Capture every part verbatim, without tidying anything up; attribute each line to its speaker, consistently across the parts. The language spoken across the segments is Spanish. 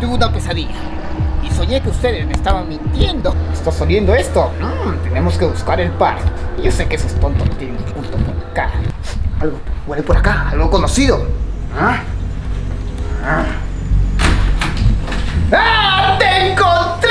Speaker 1: tuve una pesadilla y soñé que ustedes me estaban mintiendo. ¿Estás oliendo esto? Mm, tenemos que buscar el par. Yo sé que esos tontos no tienen punto por acá. Algo huele por acá, algo conocido. ¿Ah? ¿Ah? ¡Ah! ¡Te encontré!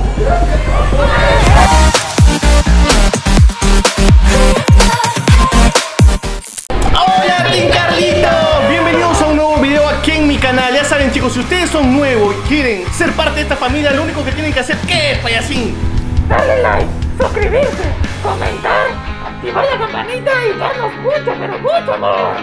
Speaker 2: ¡Hola, Team Carlito! Bienvenidos a un nuevo video aquí en mi canal. Ya saben, chicos, si ustedes son nuevos y quieren ser parte de esta familia, lo único que tienen que hacer, ¿qué es, payasín?
Speaker 3: Dale like, suscribirse, comentar, activar la campanita y darnos mucho, pero mucho amor.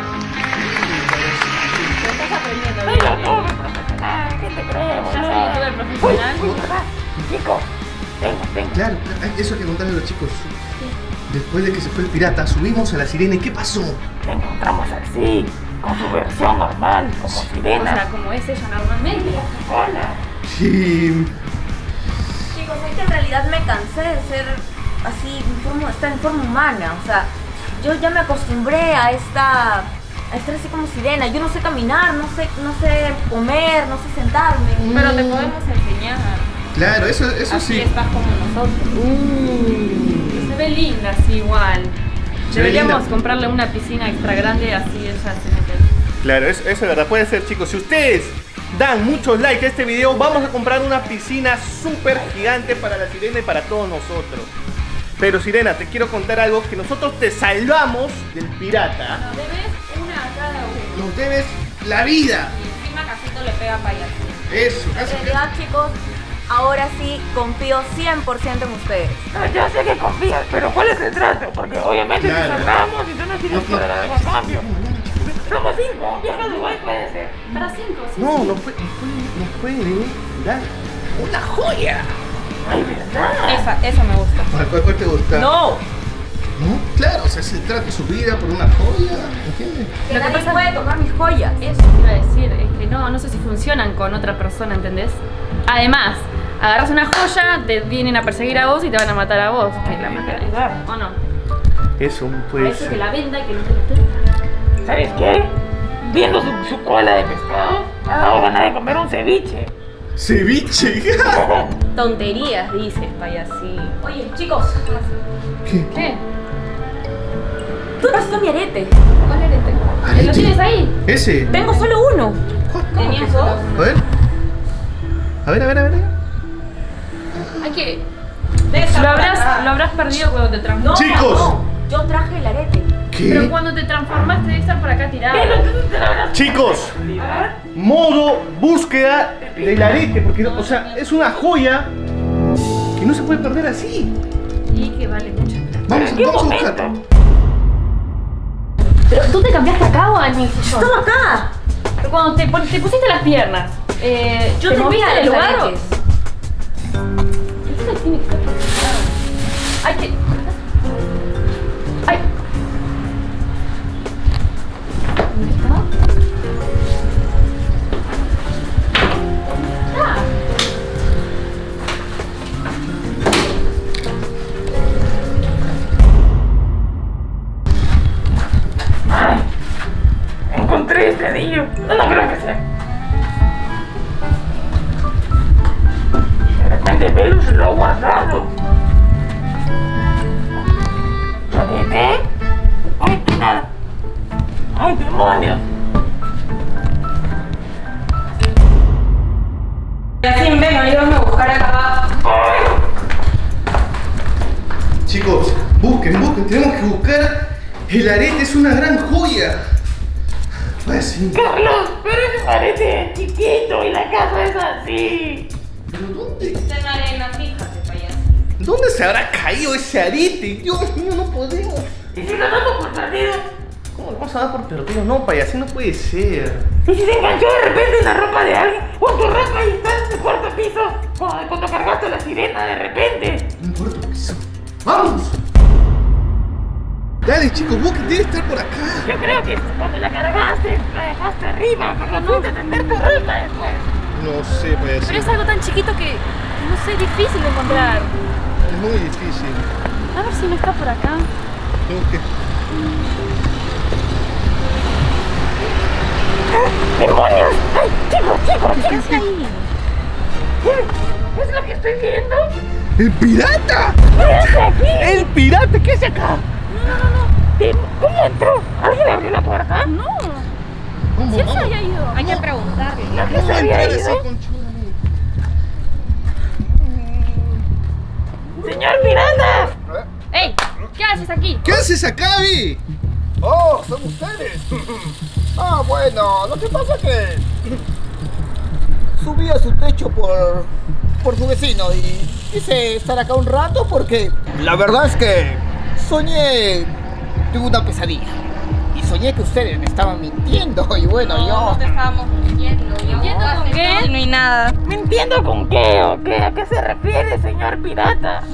Speaker 4: Te estás aprendiendo.
Speaker 3: Venga, no, profesional, ¿qué te crees?
Speaker 4: ¿Ya soy youtuber profesional?
Speaker 3: Uy, ¿verdad? Chicos, venga, venga.
Speaker 5: Claro, eso hay que contarle a los chicos. Después de que se fue el pirata, subimos a la sirena y ¿qué pasó?
Speaker 3: Encontramos al Sig con su versión normal, como
Speaker 4: O
Speaker 3: sirena.
Speaker 4: sea, como es ella normalmente.
Speaker 3: Hola.
Speaker 5: Sí.
Speaker 6: Chicos, es que en realidad me cansé de ser así, en forma, estar en forma humana. O sea, yo ya me acostumbré a esta, a estar así como sirena. Yo no sé caminar, no sé, no sé comer, no sé sentarme.
Speaker 4: Pero te podemos enseñar.
Speaker 5: Claro, eso, eso
Speaker 4: Así
Speaker 5: sí.
Speaker 4: estás como nosotros.
Speaker 5: Uh.
Speaker 4: Se ve linda así igual.
Speaker 5: Se ve
Speaker 4: Deberíamos
Speaker 5: linda.
Speaker 4: comprarle una piscina extra grande, así ella se mete ahí.
Speaker 2: Claro, eso, eso es verdad, puede ser, chicos. Si ustedes dan muchos likes a este video, vamos a comprar una piscina súper gigante para la sirena y para todos nosotros. Pero, Sirena, te quiero contar algo, que nosotros te salvamos del pirata.
Speaker 4: Nos debes una a cada uno.
Speaker 5: Nos debes la vida.
Speaker 4: Y encima Casito le pega payasín.
Speaker 5: Eso,
Speaker 6: En
Speaker 5: casi.
Speaker 6: realidad, chicos, ahora sí confío cien por ciento en ustedes.
Speaker 3: No, yo sé que confías, pero ¿cuál es el trato? Porque obviamente te
Speaker 5: Claro.
Speaker 3: salvamos y tú no tienes
Speaker 5: No,
Speaker 3: que
Speaker 5: no.
Speaker 3: dar algo a cambio. Somos cinco, viajas igual puede ser.
Speaker 4: Para cinco, sí.
Speaker 5: No, nos puede, nos puede, nos puede dar una joya.
Speaker 3: Ay, ¿verdad?
Speaker 4: Esa, eso me gusta.
Speaker 5: ¿Cuál, cuál, cuál te gusta?
Speaker 4: ¡No!
Speaker 5: ¿No? Claro, o sea, se trata de su vida por una joya, ¿entiendes?
Speaker 6: Que
Speaker 4: Lo que
Speaker 6: nadie
Speaker 4: pasa-
Speaker 6: puede tocar mis joyas.
Speaker 4: Eso te iba a decir, es que no, no sé si funcionan con otra persona, ¿entendés? Además, agarras una joya, te vienen a perseguir a vos y te van a matar a vos. Que la matan, ¿o no?
Speaker 2: Eso
Speaker 4: Por
Speaker 2: puede
Speaker 4: eso que
Speaker 2: ser.
Speaker 4: la venda y que no te la tenga.
Speaker 3: ¿Sabes qué? Viendo su, su cola de pescado, me ha dado ganas de comer un ceviche.
Speaker 5: ¡Ceviche!
Speaker 6: Tonterías, dices, payasín. Oye, chicos,
Speaker 5: ¿Qué?
Speaker 4: ¿Qué?
Speaker 6: ¿qué pasó mi arete?
Speaker 4: ¿Cuál arete?
Speaker 5: Arete.
Speaker 4: ¿Lo tienes ahí?
Speaker 5: ¿Ese?
Speaker 6: Tengo solo uno. ¿Tenías dos?
Speaker 5: A ver. A ver, a ver, a ver.
Speaker 4: Hay que... Lo habrás, lo habrás perdido cuando te transformaste.
Speaker 5: Chicos.
Speaker 6: No, yo traje el arete.
Speaker 4: Pero
Speaker 5: ¿Qué?
Speaker 4: cuando te transformaste debe estar por acá tirado.
Speaker 2: Chicos, modo búsqueda del arete, porque, o sea, es una joya que no se puede perder así.
Speaker 4: Y que vale mucho.
Speaker 5: Vamos,
Speaker 3: ¿En qué
Speaker 5: vamos a
Speaker 3: momento?
Speaker 5: buscar.
Speaker 4: Pero tú te cambiaste acá o en mi sillón.
Speaker 6: ¡Estaba acá!
Speaker 4: Pero cuando te, pon- te pusiste las piernas, eh,
Speaker 6: Yo
Speaker 4: ¿te
Speaker 6: tenía
Speaker 4: moviste del
Speaker 6: los
Speaker 4: lugar? o-
Speaker 6: aretes.
Speaker 4: Entonces tiene que estar por acá. Hay que... ¡Ay! ¿Dónde está? ¡Ah!
Speaker 3: Encontré este anillo. No, no creo que sea. De repente Velus lo ha guardado. ¿Arete? ¡Ay, qué nada! ¡Ay, demonios!
Speaker 6: Así, ven, ayúdame a buscar acá.
Speaker 3: ¡Ay!
Speaker 5: Chicos, busquen, busquen. Tenemos que buscar. El arete es una gran joya. Vaya, sí.
Speaker 3: ¡Carlos! Pero ese arete chiquito y la casa es así.
Speaker 5: ¿Pero dónde?
Speaker 6: Está en la arena, fíjate, payaso.
Speaker 2: ¿Dónde se habrá caído ese arete? Dios mío, no podemos.
Speaker 3: ¿Y si lo damos por perdido?
Speaker 2: ¿Cómo lo vamos a dar por perdido? No, payasín, no puede ser.
Speaker 3: ¿Y si se enganchó de repente en la ropa de alguien? ¿O en tu ropa y está en el cuarto piso? Cuando, cuando cargaste la sirena de repente.
Speaker 5: No importa piso. ¡Vamos! Dale, chicos, busquen. Debe estar por acá.
Speaker 3: Yo creo que cuando la cargaste, la dejaste arriba, pero no fuiste a tender tu ropa después.
Speaker 5: No sé, puede
Speaker 4: Pero
Speaker 5: ser.
Speaker 4: es algo tan chiquito que, no sé, difícil de encontrar.
Speaker 5: Es muy difícil.
Speaker 4: A ver si no está por acá.
Speaker 5: Tengo que.
Speaker 3: ¡Demonios! ¡Ay, chicos, chicos!
Speaker 4: ¿Qué hace ahí?
Speaker 3: estoy viendo.
Speaker 2: ¡El pirata!
Speaker 3: ¡Este aquí!
Speaker 2: ¡El pirata! ¿Qué hace acá?
Speaker 3: No, no, no. ¿Qué- ¿Cómo entró? ¿Alguien abrió la puerta?
Speaker 4: No.
Speaker 5: Vamos,
Speaker 4: Si él se
Speaker 5: vamos.
Speaker 4: había ido.
Speaker 6: Hay que preguntarle.
Speaker 3: ¿La que
Speaker 5: ¿Cómo
Speaker 3: se había
Speaker 5: entrar así
Speaker 3: ido?
Speaker 5: con chuda?
Speaker 3: ¡Señor pirata!
Speaker 4: ¡Ey! ¿Qué haces aquí?
Speaker 5: ¿Qué haces acá, Vi?
Speaker 1: ¡Oh, son ustedes! Ah, bueno, lo que pasa es que subí a su techo por, por su vecino y quise estar acá un rato porque la verdad es que soñé, tuve una pesadilla y soñé que ustedes me estaban mintiendo y bueno,
Speaker 6: No,
Speaker 1: yo...
Speaker 6: no te estábamos mintiendo. Yo
Speaker 4: ¿Mintiendo con qué?
Speaker 6: No hay nada.
Speaker 3: ¿Me entiendo con qué o qué? ¿A qué se refiere, señor pirata?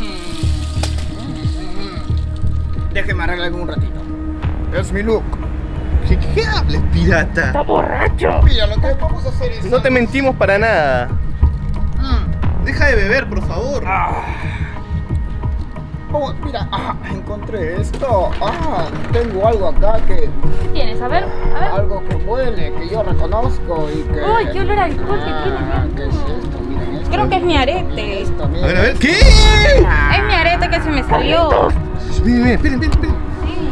Speaker 1: Déjeme arreglar un ratito. Es mi look.
Speaker 5: ¿Qué, qué hables, pirata?
Speaker 3: ¡Está borracho!
Speaker 1: Mira, lo que vamos a hacer es...
Speaker 2: No te mentimos para nada.
Speaker 1: Mm.
Speaker 5: Deja de beber, por favor.
Speaker 1: Oh, mira, ah, encontré esto. Ah, tengo algo acá que...
Speaker 4: ¿Qué tienes? A ver, a ver.
Speaker 1: Algo que huele, que yo reconozco y que...
Speaker 4: ¡Uy, qué olor a alcohol que tiene!
Speaker 1: Ah, ¿qué es esto? Miren esto.
Speaker 6: Creo que es mi arete.
Speaker 1: Miren esto,
Speaker 5: A
Speaker 1: miren
Speaker 5: ver, a ver.
Speaker 1: esto.
Speaker 5: ¿Qué?
Speaker 6: Es mi arete que se me salió.
Speaker 5: Miren, miren, esperen, esperen, esperen.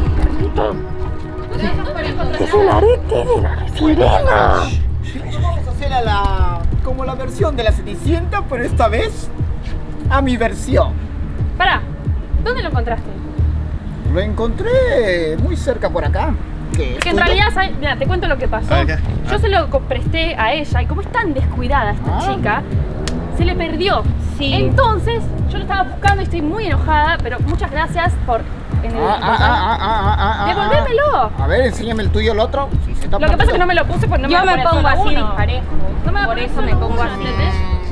Speaker 3: ¡Es el arete de la sirena!
Speaker 1: Vamos a hacer a la... como la versión de la Cenicienta, pero esta vez a mi versión.
Speaker 4: Pará, ¿dónde lo encontraste?
Speaker 1: Lo encontré muy cerca por acá. ¿Qué?
Speaker 4: Porque en realidad, ¿sabes? Mira, te cuento lo que pasó.
Speaker 5: A ver, ya.
Speaker 4: Yo se lo co- presté a ella y como es tan descuidada esta
Speaker 1: Ah.
Speaker 4: chica, se le perdió.
Speaker 6: Sí.
Speaker 4: Entonces, yo lo estaba buscando y estoy muy enojada, pero muchas gracias por... en el-
Speaker 1: Ah, ah, ah, ah, ah, ah, ah,
Speaker 4: Devolvémelo.
Speaker 1: A ver, enséñame el tuyo, el otro. Si se está
Speaker 4: Lo que pasa es que
Speaker 1: perdido.
Speaker 4: no me lo puse porque no
Speaker 6: Yo
Speaker 4: me,
Speaker 6: me
Speaker 4: pone
Speaker 6: pongo
Speaker 4: solo
Speaker 6: así
Speaker 4: uno.
Speaker 6: disparejo.
Speaker 4: No me va a
Speaker 6: Por
Speaker 4: poner
Speaker 6: eso me
Speaker 4: solo
Speaker 6: pongo
Speaker 4: uno,
Speaker 6: así.
Speaker 4: ¿entendés?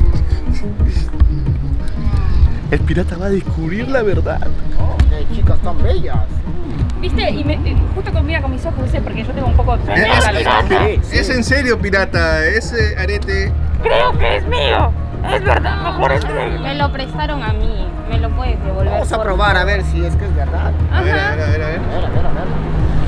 Speaker 2: El pirata va a descubrir la verdad.
Speaker 1: Oh, qué chicas tan bellas.
Speaker 4: ¿Viste? Y me, eh, justo con, mira con mis ojos, ¿viste? Porque yo tengo un poco...
Speaker 5: Es, es-
Speaker 1: Sí,
Speaker 5: es
Speaker 1: sí.
Speaker 5: en serio, pirata. Ese arete.
Speaker 3: ¡Creo que es mío! ¡Es verdad! ¡Mejor es mío!
Speaker 6: Me lo prestaron a mí. Me lo puedes devolver.
Speaker 1: Vamos a
Speaker 6: por
Speaker 1: probar a ver si es que es verdad.
Speaker 5: A ver, a ver, a ver, a ver.
Speaker 1: A ver, a ver, a ver.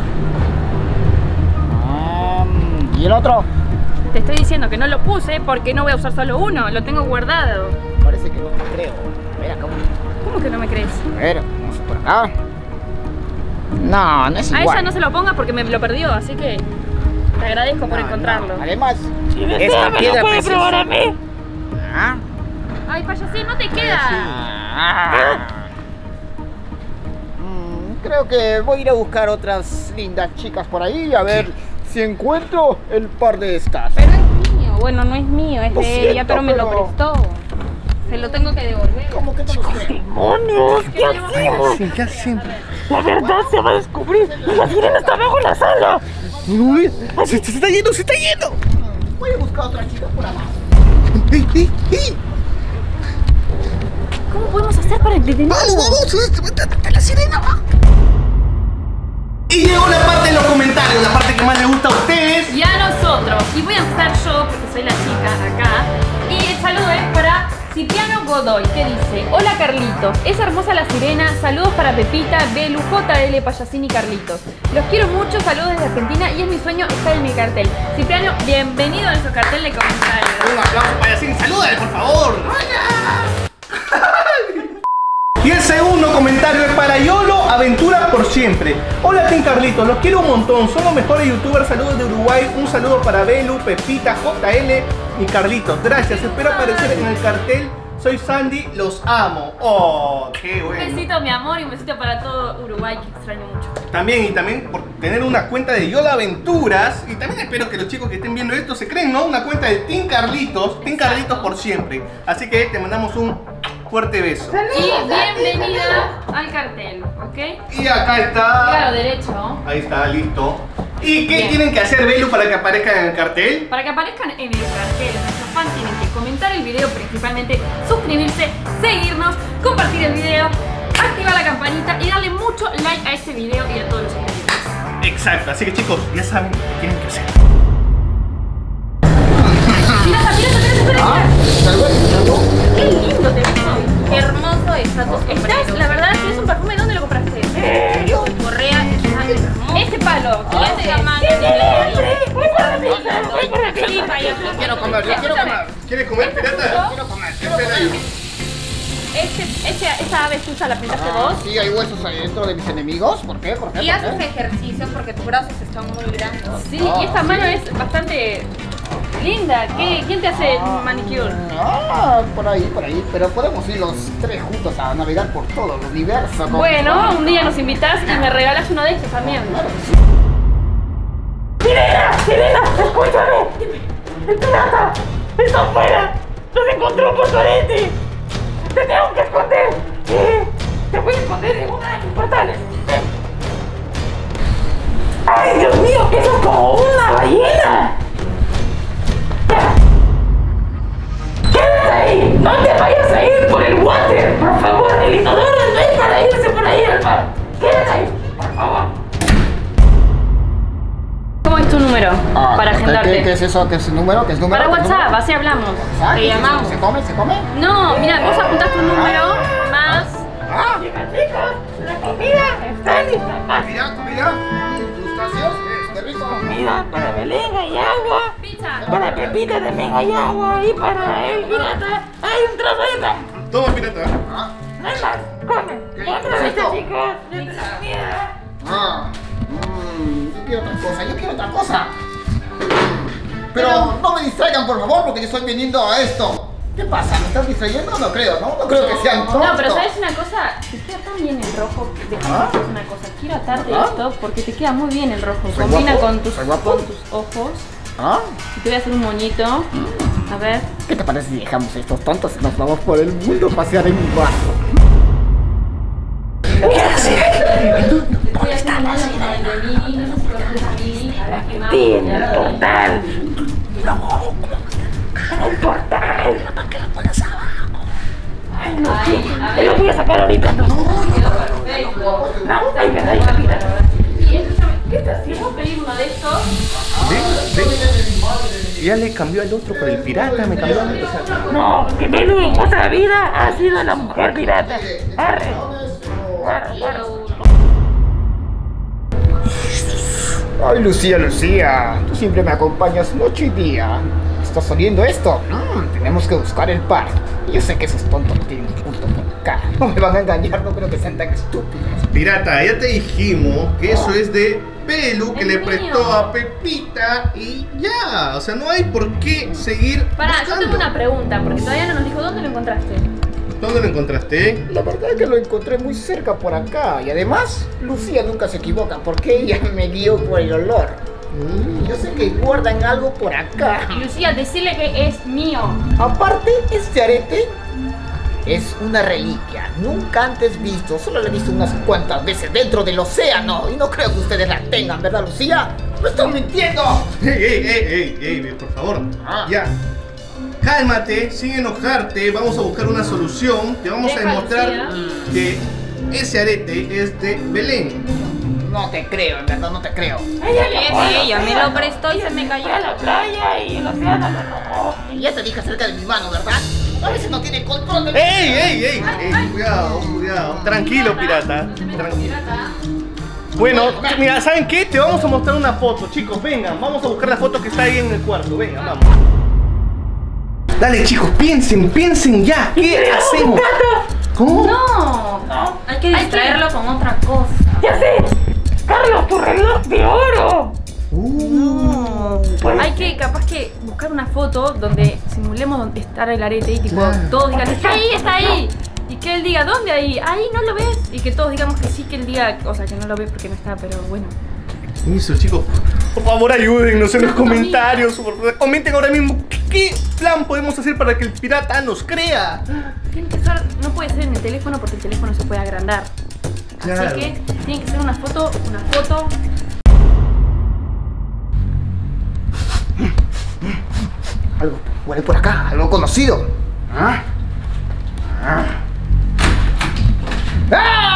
Speaker 1: Ah, ¿y el otro?
Speaker 4: Te estoy diciendo que no lo puse porque no voy a usar solo uno, lo tengo guardado.
Speaker 1: Parece que no te creo. A ver, acá.
Speaker 4: ¿Cómo que no me crees?
Speaker 1: A ver, vamos por acá. No, no es
Speaker 4: A
Speaker 1: igual.
Speaker 4: ella no se lo pongas porque me lo perdió, así que te agradezco por
Speaker 1: No,
Speaker 4: encontrarlo.
Speaker 1: no. Además,
Speaker 3: Si desea,
Speaker 1: esta
Speaker 3: me
Speaker 1: piedra
Speaker 3: lo puede probar a
Speaker 1: preciosa.
Speaker 3: mí.
Speaker 1: Ah,
Speaker 4: Ay, payasín, no te queda.
Speaker 1: ah. Mm, creo que voy a ir a buscar otras lindas chicas por ahí a ver si encuentro el par de estas.
Speaker 6: Pero es mío. Bueno, no es mío, es
Speaker 1: Lo
Speaker 6: de ella,
Speaker 1: siento,
Speaker 6: pero me lo
Speaker 1: pero-
Speaker 6: prestó. Se lo tengo que devolver.
Speaker 1: ¿Cómo que no lo creo?
Speaker 3: ¡Demonios! ¿Qué hacemos?
Speaker 2: Sí, ¿qué hacemos?
Speaker 3: La verdad se va a descubrir. Y la sirena está abajo en la sala.
Speaker 2: No, mira, se, se está yendo, se está yendo.
Speaker 1: Voy a buscar otras chicas por abajo.
Speaker 5: ¡Ey, ey, ey!
Speaker 4: ¿Cómo podemos hacer para detenerlo?
Speaker 5: ¡Vamos, vamos! ¡Está- está la sirena va!
Speaker 2: Y llegó la parte de los comentarios, la parte que más les gusta a ustedes.
Speaker 4: Y a nosotros. Y voy a empezar yo, porque soy la chica acá. Y el saludo es para Cipriano Godoy, que dice: hola Carlitos, es hermosa la sirena. Saludos para Pepita, Belu, J L, Payasín y Carlitos. Los quiero mucho, saludos desde Argentina y es mi sueño estar en mi cartel. Cipriano, bienvenido a nuestro cartel de comentarios.
Speaker 2: Un aplauso para Yacine, salúdale por favor. Y el segundo comentario es para Yolo, aventura por siempre. Hola Team Carlitos, los quiero un montón, son los mejores youtubers, saludos de Uruguay. Un saludo para Belu, Pepita, J L y Carlitos. Gracias, espero aparecer en el cartel. Soy Sandy, los amo. Oh, qué
Speaker 4: Un
Speaker 2: bueno.
Speaker 4: besito, mi amor, y un besito para todo Uruguay, que extraño mucho.
Speaker 2: También, y también por tener una cuenta de Yola Aventuras. Y también espero que los chicos que estén viendo esto se creen, ¿no? Una cuenta de Team Carlitos, Team Carlitos por siempre. Así que te mandamos un fuerte beso.
Speaker 4: Y bienvenida al cartel, ¿ok?
Speaker 2: Y acá
Speaker 4: Claro,
Speaker 2: está.
Speaker 4: derecho.
Speaker 2: Ahí está, listo. ¿Y qué
Speaker 4: Bien.
Speaker 2: tienen que hacer, Belu, para que aparezcan en el cartel?
Speaker 4: Para que aparezcan en el cartel, nuestros fans tienen que comentar el video principalmente, suscribirse, seguirnos, compartir el video, activar la campanita y darle mucho like a este video y a todos los suscriptores.
Speaker 2: Exacto, así que chicos, ya saben qué tienen que hacer.
Speaker 4: Mira, mira, mira,
Speaker 1: Ah,
Speaker 4: mira,
Speaker 1: tal vez.
Speaker 4: qué lindo te ves hoy.
Speaker 6: Qué hermoso está tu
Speaker 4: Estás,
Speaker 6: sombrero.
Speaker 4: la verdad, tienes un perfume, ¿dónde lo compraste?
Speaker 6: Tu correa está hermosa.
Speaker 4: Este palo,
Speaker 6: Y
Speaker 4: este
Speaker 6: ese amante
Speaker 3: ¡Qué
Speaker 6: de
Speaker 3: hambre! ¡Voy para mi casa! ¡Voy para mi
Speaker 6: Sí,
Speaker 3: casa!
Speaker 6: payaso.
Speaker 1: Quiero comer, yo quiero comer.
Speaker 2: ¿Quieres comer, pirata?
Speaker 1: Quiero comer.
Speaker 2: ¿Qué espera ahí?
Speaker 4: Este, este, ¿Esta ave tuya la pintaste
Speaker 1: Ah,
Speaker 4: vos?
Speaker 1: sí, hay huesos ahí dentro de mis enemigos. ¿Por qué? ¿Por qué?
Speaker 6: Y
Speaker 1: ¿Por
Speaker 6: haces
Speaker 1: qué?
Speaker 6: ejercicio porque tus brazos están muy grandes.
Speaker 4: Sí,
Speaker 1: Ah,
Speaker 4: y esta
Speaker 1: sí.
Speaker 4: mano es bastante linda. ¿Qué, ¿Quién te hace el manicure?
Speaker 1: Ah, por ahí, por ahí. Pero podemos ir los tres juntos a navegar por todo el universo. con-
Speaker 4: Bueno, un día nos invitas y me regalas uno de estos también.
Speaker 1: Claro que sí.
Speaker 3: ¡Sirena! ¡Sirena! ¡Escúchame! ¡El pirata! ¡Está afuera! ¡Nos encontró por tu arete! ¡Te tengo que esconder! Eh, ¡Te voy a esconder en uno de mis portales! Ven. ¡Ay, Dios mío! ¡Eso es como una ballena! ¡Ya! ¡Quédate ahí! ¡No te vayas a ir por el water! ¡Por favor! ¡El inodoro no es para irse por ahí al mar! ¡Quédate ahí! ¡Por favor!
Speaker 4: ¿Cómo es tu número?
Speaker 1: Ah,
Speaker 4: para
Speaker 1: ¿qué-
Speaker 4: agendarte.
Speaker 1: ¿qué, ¿Qué es eso? ¿Qué es el número? ¿Qué es número?
Speaker 4: Para
Speaker 1: ¿Qué es
Speaker 4: WhatsApp,
Speaker 1: número?
Speaker 4: así hablamos.
Speaker 1: Ah,
Speaker 4: Te
Speaker 1: ¿qué es eso?
Speaker 4: llamamos.
Speaker 1: ¿Se come? ¿Se come?
Speaker 4: No, mira, vos apuntaste un número más.
Speaker 1: Ah,
Speaker 3: Chicos, chicos, la comida está lista.
Speaker 1: mira, mira. Crustáceos, es qué rico.
Speaker 3: Comida para Belén hay agua.
Speaker 4: Pizza.
Speaker 3: Para Pepita también hay agua. Y para el pirata hay un trozo de pan.
Speaker 2: Toma, pirata.
Speaker 1: Ah,
Speaker 3: No hay más. Come.
Speaker 1: ¿Qué
Speaker 3: Otra
Speaker 1: es
Speaker 3: vez,
Speaker 1: esto?
Speaker 3: chicos. Ya tengo comida.
Speaker 1: ah. Mm, yo quiero otra cosa, yo quiero otra cosa. Pero no me distraigan, por favor, porque yo estoy viniendo a esto. ¿Qué pasa? ¿Me están distrayendo? No creo, ¿no? No creo que sean tontos.
Speaker 4: No, pero ¿sabes una cosa? Te queda tan bien el rojo. Déjame
Speaker 1: ¿Ah?
Speaker 4: decirte una cosa. Quiero atarte
Speaker 1: ¿Ah?
Speaker 4: esto porque te queda muy bien el rojo.
Speaker 1: ¿Soy
Speaker 4: Combina
Speaker 1: guapo?
Speaker 4: con tus,
Speaker 1: ¿Soy guapo?
Speaker 4: con tus ojos.
Speaker 1: ¿Ah?
Speaker 4: Y te voy a hacer un moñito. A ver.
Speaker 1: ¿Qué te parece si dejamos a estos tontos y nos vamos por el mundo a pasear en un barco?
Speaker 4: Voy a hacer un moño con el de Mini. No sé si conoces a Mini. A ver qué más.
Speaker 3: Tiene el portal. El portal. Ay, no,
Speaker 4: Ahí,
Speaker 3: sí.
Speaker 4: a
Speaker 3: Te lo
Speaker 4: ver.
Speaker 3: voy a sacar ahorita. No,
Speaker 4: Quedó perfecto.
Speaker 3: no, ahí está, ahí está, mira.
Speaker 4: Y escúchame, ¿qué estás haciendo? Pedir uno de estos.
Speaker 2: ¿Sí? ¿Sí? Ya le cambió al otro por el pirata, me cambió al otro. O sea,
Speaker 3: No, que Belu en otra vida ha sido la mujer pirata. Arre. Arre, arre.
Speaker 1: Ay, Lucía, Lucía, tú siempre me acompañas noche y día. ¿Estás oliendo esto? Mm, tenemos que buscar el par. Yo sé que esos tontos tienen un punto por acá. No me van a engañar, no creo que sean tan estúpidos.
Speaker 2: pirata, ya te dijimos que eso es de Belu, que
Speaker 4: Es
Speaker 2: le
Speaker 4: mío.
Speaker 2: prestó a Pepita y ya. O sea, no hay por qué seguir
Speaker 4: Pará, yo
Speaker 2: buscando.
Speaker 4: tengo una pregunta, porque todavía no nos dijo dónde lo encontraste.
Speaker 2: ¿Dónde lo encontraste?
Speaker 1: La verdad es que lo encontré muy cerca por acá. Y además, Lucía nunca se equivoca porque ella me guió por el olor. Mm, yo sé que guardan algo por acá.
Speaker 4: Lucía, decirle que es mío.
Speaker 1: Aparte, este arete es una reliquia, nunca antes visto, solo la he visto unas cuantas veces dentro del océano y no creo que ustedes la tengan, ¿verdad, Lucía? ¡Me están mintiendo!
Speaker 2: ¡Ey, ey, ey, ey, ey! Por favor.
Speaker 1: Ah.
Speaker 2: Ya. Cálmate, sin enojarte. Vamos a buscar una solución. Te vamos
Speaker 4: Deja,
Speaker 2: a demostrar
Speaker 4: Lucía.
Speaker 2: que ese arete es de Belén.
Speaker 1: No te creo, en verdad no te creo.
Speaker 3: Ella
Speaker 6: Sí,
Speaker 3: llamó al
Speaker 6: sí, ella me lo
Speaker 3: océano.
Speaker 6: prestó y se me cayó.
Speaker 3: Fue a la playa y el océano lo robó.
Speaker 1: Ya te dije acerca de mi mano, ¿verdad? A veces no tiene control de...
Speaker 2: ¡Ey, ey, ey! ey cuidado, cuidado. Tranquilo, pirata.
Speaker 4: No te metas con
Speaker 2: Tranquilo.
Speaker 4: pirata.
Speaker 2: Bueno, mira, ¿saben qué? Te vamos a mostrar una foto, chicos. Vengan, vamos a buscar la foto que está ahí en el cuarto. Venga, vamos. Dale, chicos, piensen, piensen ya. ¿Qué hacemos? ¿Cómo?
Speaker 4: No.
Speaker 3: No,
Speaker 6: Hay que distraerlo con otra cosa.
Speaker 3: ya sé. Carlos, tu reloj de oro.
Speaker 2: Uh,
Speaker 3: Pues,
Speaker 4: Hay que, capaz que, buscar una foto donde simulemos donde está el arete y tipo,
Speaker 2: Claro.
Speaker 4: todos digan, está ahí, está ahí. Y que él diga, ¿dónde ahí? Ahí, ¿no lo ves? Y que todos digamos que sí, que él diga, o sea, que no lo ve porque no está, pero bueno.
Speaker 2: Eso, chicos. Por favor, ayúdennos en los comentarios. Por favor, comenten ahora mismo qué, qué plan podemos hacer para que el pirata nos crea.
Speaker 4: Tiene que ser, no puede ser en el teléfono porque el teléfono se puede agrandar.
Speaker 2: Claro.
Speaker 4: Así que tiene que ser una foto, una foto.
Speaker 1: Algo huele por acá, algo conocido. ¿Ah? ¿Ah? ¡Ah!